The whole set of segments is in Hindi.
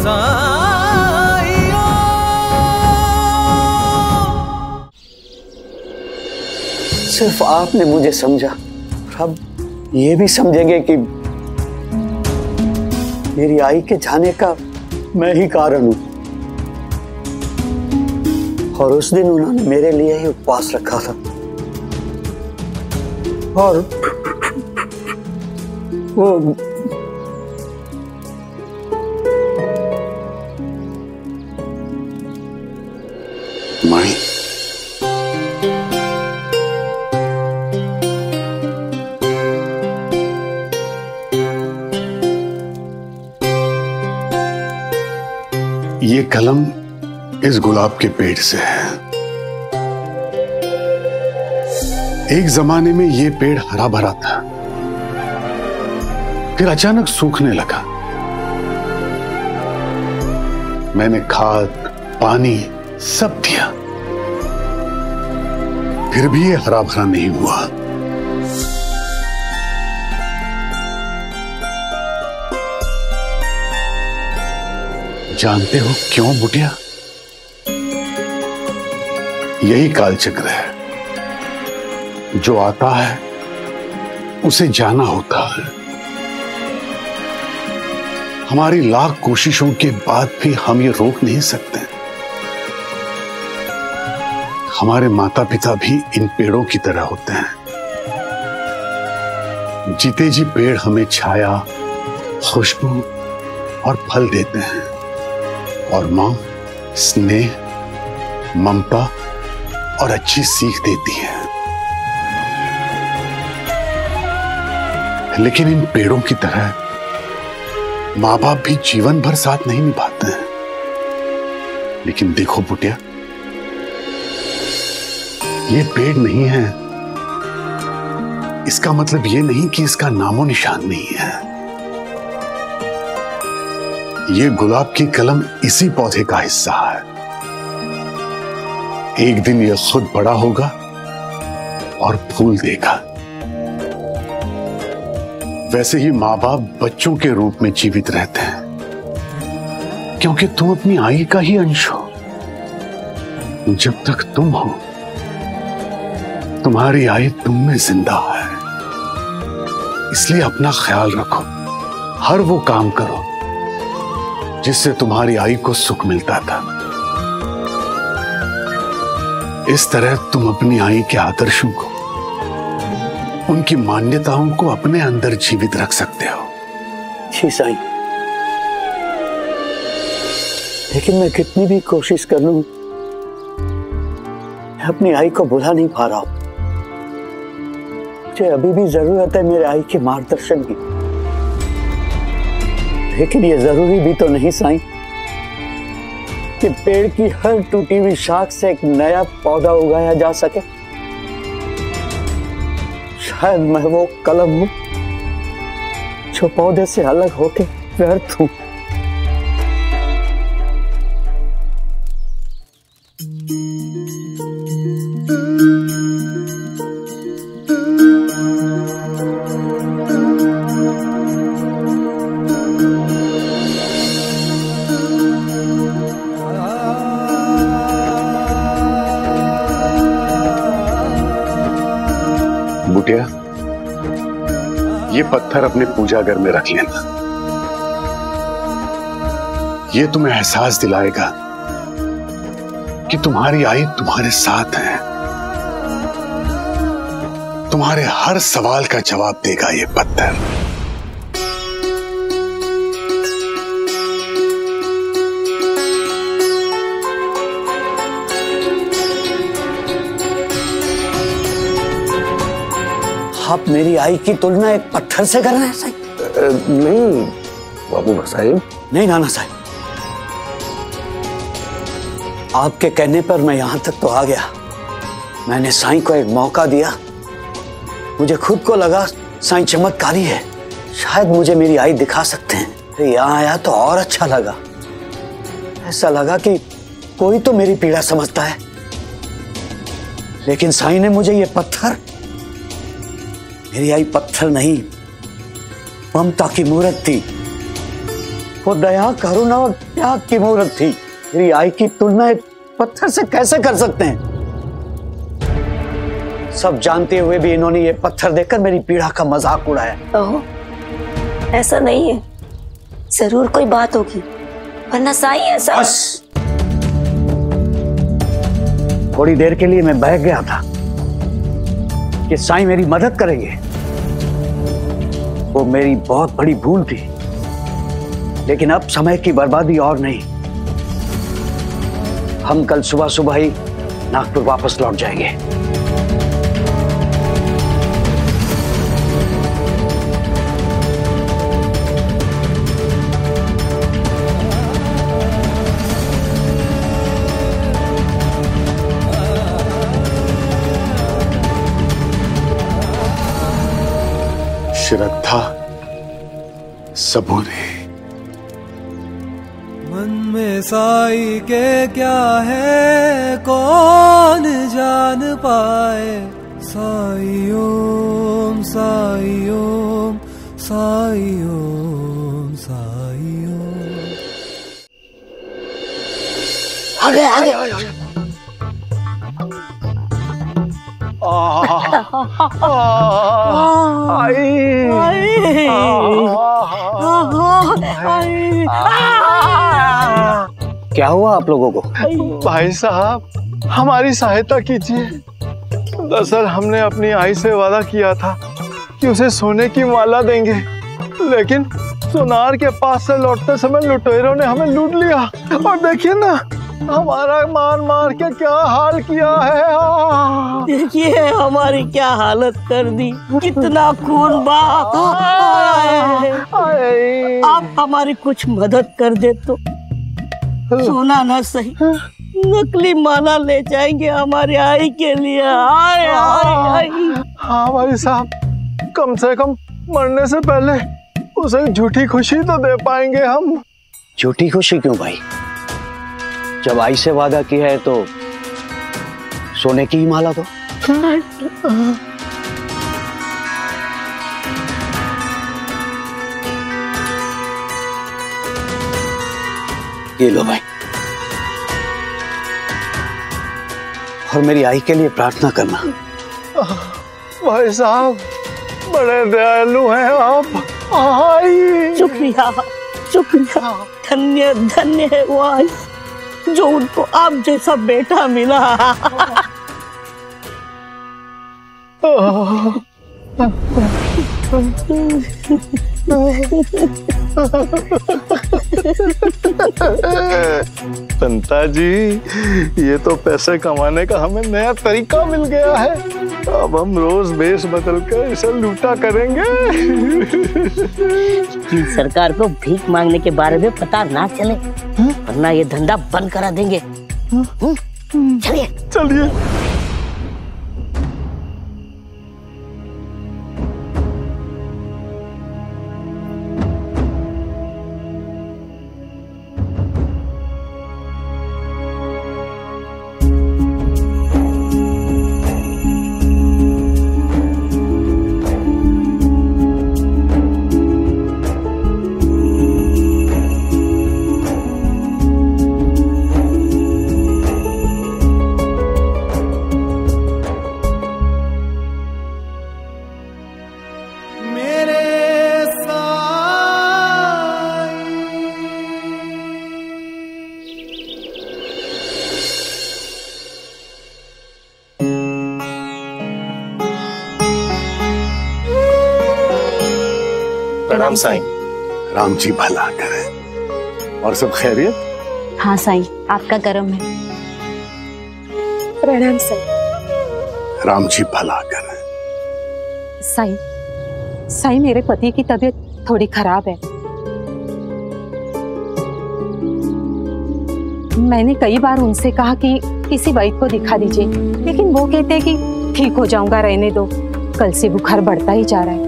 सिर्फ आपने मुझे समझा और अब ये भी समझेंगे कि मेरी आई के जाने का मैं ही कारण हूं। और उस दिन उन्होंने मेरे लिए ही उपवास रखा था और वो माई, ये कलम इस गुलाब के पेड़ से है। एक जमाने में ये पेड़ हरा भरा था, फिर अचानक सूखने लगा। मैंने खाद, पानी सब दिया, फिर भी ये हरा भरा नहीं हुआ। जानते हो क्यों बुटिया? यही कालचक्र है, जो आता है उसे जाना होता है। हमारी लाख कोशिशों के बाद भी हम ये रोक नहीं सकते। हमारे माता पिता भी इन पेड़ों की तरह होते हैं। जीते जी पेड़ हमें छाया, खुशबू और फल देते हैं, और मां स्नेह, ममता और अच्छी सीख देती है। लेकिन इन पेड़ों की तरह माँ बाप भी जीवन भर साथ नहीं निभाते हैं। लेकिन देखो बुटिया, ये पेड़ नहीं है, इसका मतलब ये नहीं कि इसका नामो निशान नहीं है। ये गुलाब की कलम इसी पौधे का हिस्सा है। एक दिन ये खुद बड़ा होगा और फूल देगा। वैसे ही माँ बाप बच्चों के रूप में जीवित रहते हैं, क्योंकि तुम अपनी आई का ही अंश हो। जब तक तुम हो, तुम्हारी आई तुम में जिंदा है। इसलिए अपना ख्याल रखो, हर वो काम करो जिससे तुम्हारी आई को सुख मिलता था। इस तरह तुम अपनी आई के आदर्शों को, उनकी मान्यताओं को अपने अंदर जीवित रख सकते हो। जी साईं, लेकिन मैं कितनी भी कोशिश कर लूं, मैं अपनी आई को भुला नहीं पा रहा हूं। मुझे अभी भी जरूरत है मेरे आई के मार्गदर्शन की। लेकिन ये जरूरी भी तो नहीं साईं कि पेड़ की हर टूटी हुई शाख से एक नया पौधा उगाया जा सके। शायद मैं वो कलम हूं जो पौधे से अलग होके व्यर्थ हूं। बुटिया, ये पत्थर अपने पूजा घर में रख लेना। ये तुम्हें एहसास दिलाएगा कि तुम्हारी आई तुम्हारे साथ है। तुम्हारे हर सवाल का जवाब देगा ये पत्थर। आप मेरी आई की तुलना एक पत्थर से कर रहे हैं साईं? नहीं बाबू साहिब, नहीं नाना साहब, आपके कहने पर मैं यहां तक तो आ गया। मैंने साईं को एक मौका दिया। मुझे खुद को लगा साईं चमत्कारी है, शायद मुझे मेरी आई दिखा सकते हैं। फिर यहां आया तो और अच्छा लगा। ऐसा लगा कि कोई तो मेरी पीड़ा समझता है। लेकिन साईं ने मुझे ये पत्थर, मेरी आई पत्थर नहीं, ममता की मूर्त थी। वो दया, करुणा और त्याग की मूर्त थी। मेरी आई की तुलना एक पत्थर से कैसे कर सकते हैं? सब जानते हुए भी इन्होंने ये पत्थर देकर मेरी पीड़ा का मजाक उड़ाया। ओह, ऐसा नहीं है, जरूर कोई बात होगी, वरना साई ऐसा। बस थोड़ी देर के लिए मैं बहक गया था कि साईं मेरी मदद करेंगे। वो मेरी बहुत बड़ी भूल थी, लेकिन अब समय की बर्बादी और नहीं। हम कल सुबह सुबह ही नागपुर वापस लौट जाएंगे। श्रद्धा सबूरी। मन में साई के क्या है कौन जान पाए। साई ओम साई ओम साई ओम साई ओम। आगे आगे क्या हुआ आप लोगों को? भाई साहब, हमारी सहायता कीजिए। दरअसल हमने अपनी आई से वादा किया था कि उसे सोने की माला देंगे, लेकिन सुनार के पास से लौटते समय लुटेरों ने हमें लूट लिया। और देखिए ना, हमारा मार मार के क्या हाल किया है। देखिए हमारी क्या हालत कर दी, कितना खून बहा। आप हमारी कुछ मदद कर दे तो सोना ना सही, नकली माला ले जाएंगे हमारे आई के लिए। आए, आए, आए। हाँ भाई साहब, कम से कम मरने से पहले उसे झूठी खुशी तो दे पाएंगे हम। झूठी खुशी क्यों भाई? जब आई से वादा किया है तो सोने की ही माला दो। ये लो भाई, और मेरी आई के लिए प्रार्थना करना। भाई साहब, बड़े दयालु हैं आप। आई शुक्रिया शुक्रिया, धन्य धन्य है वो आई जो उनको आप जैसा बेटा मिला। संता जी, ये तो पैसे कमाने का हमें नया तरीका मिल गया है। अब हम रोज भेष बदल कर इसे लूटा करेंगे। सरकार को भीख मांगने के बारे में पता ना चले, वरना ये धंधा बंद करा देंगे। चलिए चलिए। प्रणाम साईं। राम जी भला करे। और सब खैरियत? हाँ साईं, आपका करम है। प्रणाम साईं। राम जी भला करे। साईं, साईं मेरे पति की तबीयत थोड़ी खराब है। मैंने कई बार उनसे कहा कि किसी वैद्य को दिखा दीजिए, लेकिन वो कहते हैं कि ठीक हो जाऊंगा, रहने दो। कल से बुखार बढ़ता ही जा रहा है।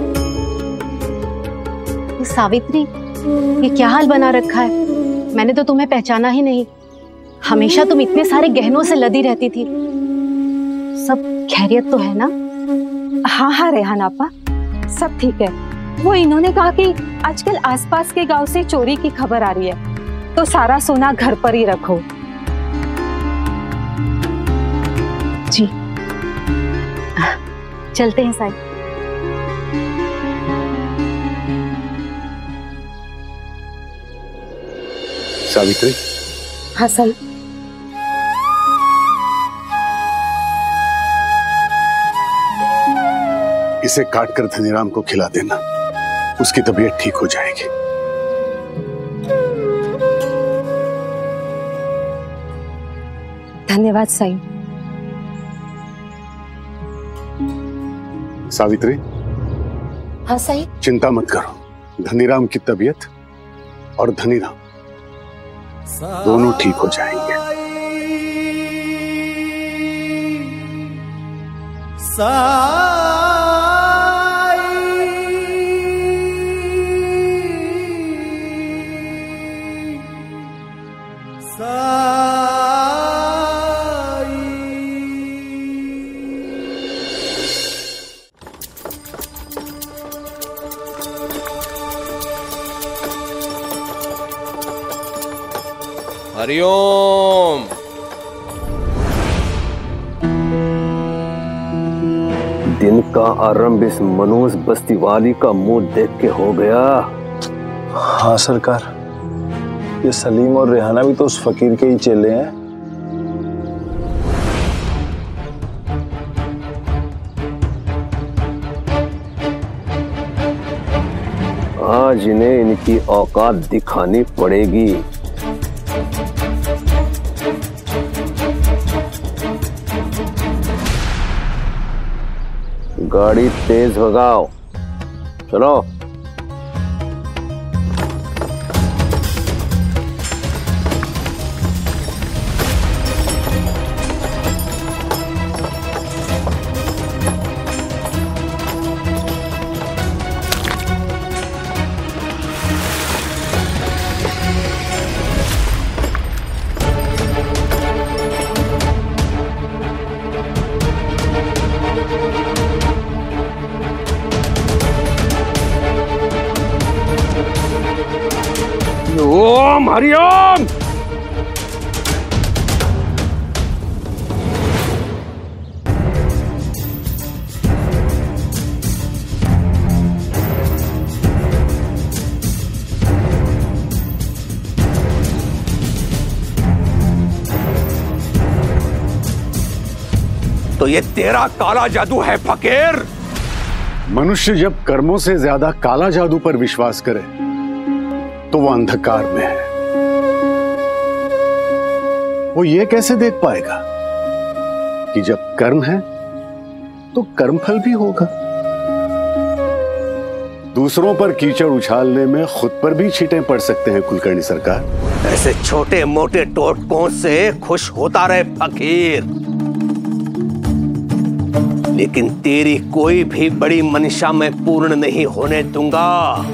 सावित्री, ये क्या हाल बना रखा है? मैंने तो तुम्हें पहचाना ही नहीं। हमेशा तुम इतने सारे गहनों से लदी रहती थी। सब खैरियत तो है ना? हाँ हाँ रेहान आपा, सब ठीक है। वो इन्होंने कहा कि आजकल आसपास के गांव से चोरी की खबर आ रही है, तो सारा सोना घर पर ही रखो। जी चलते हैं साई। सावित्री। हाँ साई। इसे काटकर धनीराम को खिला देना, उसकी तबीयत ठीक हो जाएगी। धन्यवाद साई। सावित्री। हाँ साई। चिंता मत करो, धनीराम की तबीयत और धनीराम दोनों ठीक हो जाएंगे। हरिओम। दिन का आरंभ इस मनोज बस्ती वाली का मुंह देख के हो गया। हाँ सरकार, ये सलीम और रेहाना भी तो उस फकीर के ही चेले हैं। आज इन्हें इनकी औकात दिखानी पड़ेगी। गाड़ी तेज भगाओ, चलो। ओम हरिओम। तो ये तेरा काला जादू है फकीर? मनुष्य जब कर्मों से ज्यादा काला जादू पर विश्वास करे तो वो अंधकार में है। वो ये कैसे देख पाएगा कि जब कर्म है तो कर्मफल भी होगा। दूसरों पर कीचड़ उछालने में खुद पर भी छींटें पड़ सकते हैं कुलकर्णी सरकार। ऐसे छोटे मोटे टोटकों से खुश होता रहे फकीर, लेकिन तेरी कोई भी बड़ी मंशा मैं पूर्ण नहीं होने दूंगा।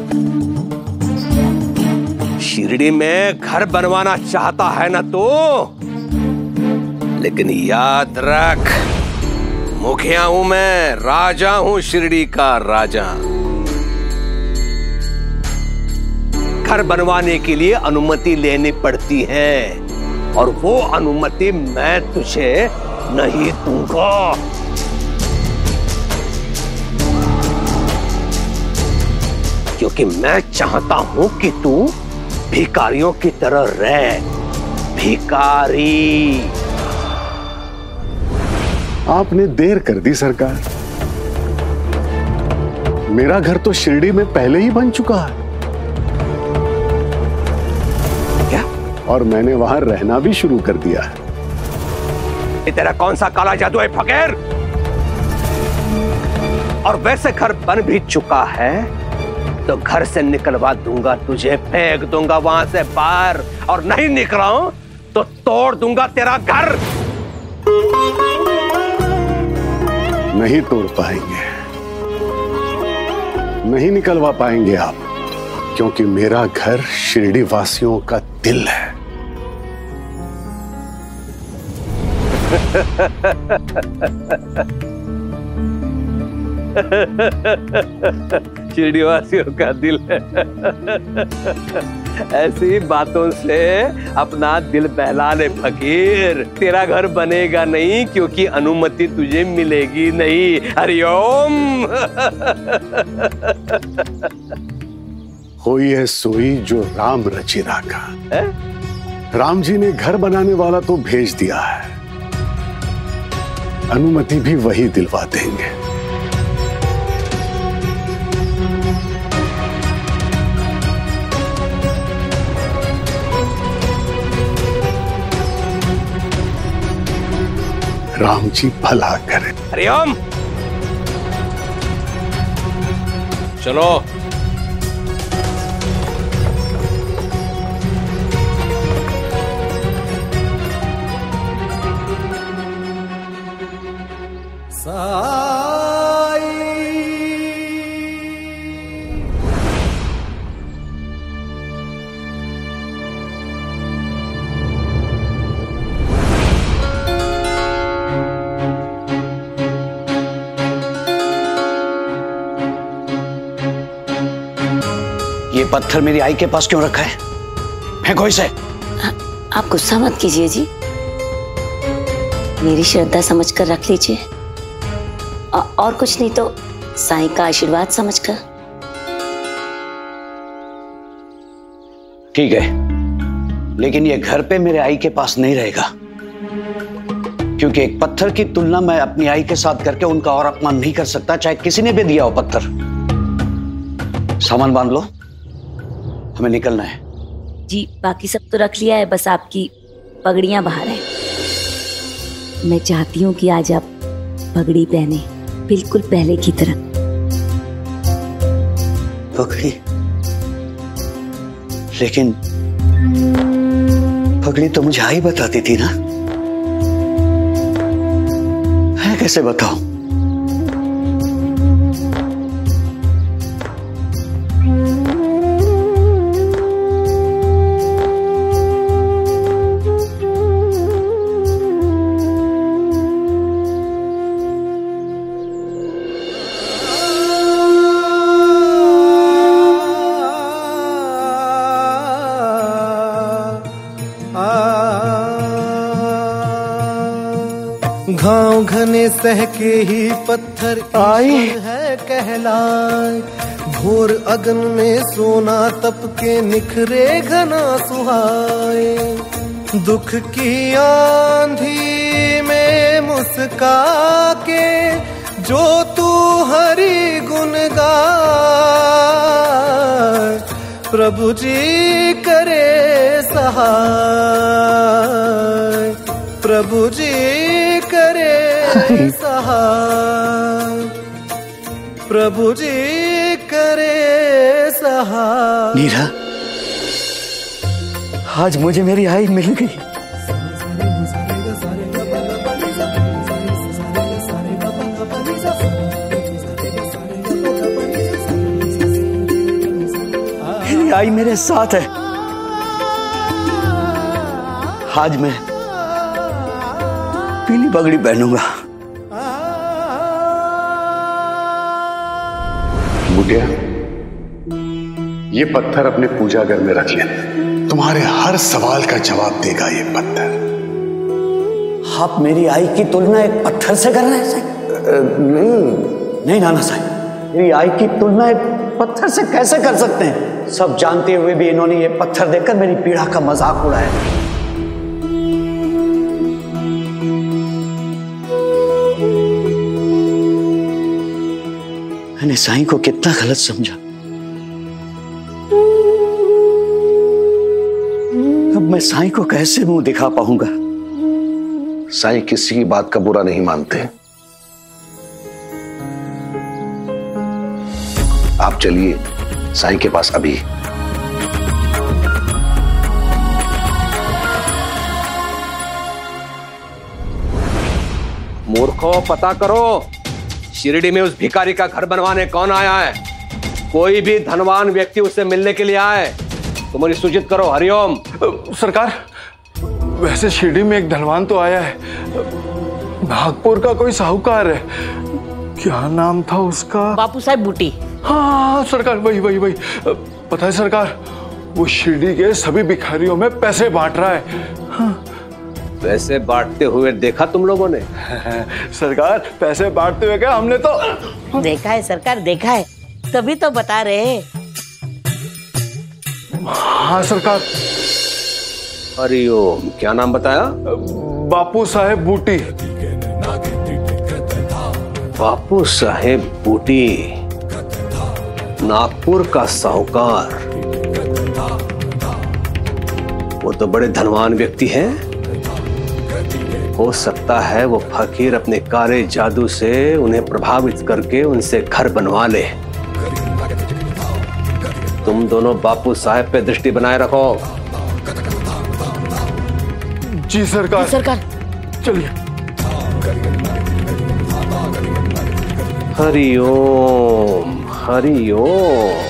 शिरडी में घर बनवाना चाहता है ना तो, लेकिन याद रख, मुखिया हूं मैं, राजा हूं शिरडी का राजा। घर बनवाने के लिए अनुमति लेनी पड़ती है, और वो अनुमति मैं तुझे नहीं दूंगा। क्योंकि मैं चाहता हूं कि तू भिखारियों की तरह रह। भिखारी। आपने देर कर दी सरकार। मेरा घर तो शिरडी में पहले ही बन चुका है। क्या? और मैंने वहां रहना भी शुरू कर दिया है। ये तेरा कौन सा काला जादू है फकीर? और वैसे घर बन भी चुका है तो घर से निकलवा दूंगा तुझे, फेंक दूंगा वहां से बाहर, और नहीं निकला हूं तो तोड़ दूंगा तेरा घर। नहीं तोड़ पाएंगे, नहीं निकलवा पाएंगे आप, क्योंकि मेरा घर शिरडी वासियों का दिल है। शिरडी वासियों का दिल है। ऐसी बातों से अपना दिल बहला ले फकीर। तेरा घर बनेगा नहीं क्योंकि अनुमति तुझे मिलेगी नहीं। हरिओम। होई है सोई जो राम रची राखा। राम जी ने घर बनाने वाला तो भेज दिया है, अनुमति भी वही दिलवा देंगे। राम जी भला करे। हरिओम। चलो। ये पत्थर मेरी आई के पास क्यों रखा है? फेंको इसे। आप गुस्सा मत कीजिए जी, मेरी श्रद्धा समझकर रख लीजिए, और कुछ नहीं तो साईं का आशीर्वाद समझकर। ठीक है, लेकिन ये घर पे मेरे आई के पास नहीं रहेगा, क्योंकि एक पत्थर की तुलना मैं अपनी आई के साथ करके उनका और अपमान नहीं कर सकता, चाहे किसी ने भी दिया हो पत्थर। सामान बांध लो, हमें निकलना है। जी बाकी सब तो रख लिया है, बस आपकी पगड़ियां बाहर है। मैं चाहती हूँ कि आज आप पगड़ी पहने, बिल्कुल पहले की तरह। पगड़ी? लेकिन पगड़ी तो मुझे आई बताती थी ना, मैं कैसे बताऊं? घाव घने सह के ही पत्थर आई है कहलाए, घोर अगन में सोना तप के निखरे घना सुहाए। दुख की आंधी में मुस्का के जो तू हरि गुण गाए, प्रभु जी करे सहाय, प्रभु जी करे सहाय, प्रभु जी करे सहाय। नीरा, आज मुझे मेरी आई मिल गई। मेरी आई मेरे साथ है। आज मैं पीली पगड़ी पहनूंगा। बुटिया, ये पत्थर अपने पूजा घर में रख लेना, तुम्हारे हर सवाल का जवाब देगा ये पत्थर। आप मेरी आई की तुलना एक पत्थर से कर रहे हैं साईं? नहीं नाना साईं, मेरी आई की तुलना एक पत्थर से कैसे कर सकते हैं? सब जानते हुए भी इन्होंने ये पत्थर देकर मेरी पीड़ा का मजाक उड़ाया। मैंने साईं को कितना गलत समझा। अब मैं साईं को कैसे मुंह दिखा पाऊंगा? साईं किसी की बात का बुरा नहीं मानते। आप चलिए साईं के पास अभी। मूर्खों, पता करो शिरडी में उस भिखारी का घर बनवाने कौन आया है। कोई भी धनवान व्यक्ति उससे मिलने के लिए आए तो मुझे सूचित करो। हरिओम। सरकार, वैसे शिरडी में एक धनवान तो आया है, नागपुर का कोई साहूकार है। क्या नाम था उसका? बापू साहब बूटी। हाँ सरकार, वही पता है सरकार, वो शिरडी के सभी भिखारियों में पैसे बांट रहा है। हाँ। पैसे बांटते हुए देखा तुम लोगों ने? सरकार पैसे बांटते हुए क्या हमने तो देखा है सरकार, देखा है, तभी तो बता रहे हैं। हाँ सरकार। हरिओम, क्या नाम बताया? बापू साहेब बूटी। बापू साहेब बूटी, नागपुर का साहूकार। वो तो बड़े धनवान व्यक्ति हैं। हो सकता है वो फकीर अपने काले जादू से उन्हें प्रभावित करके उनसे घर बनवा ले। तुम दोनों बापू साहेब पे दृष्टि बनाए रखो। जी सरकार। जी सरकार। चलिए। हरिओम हरिओम।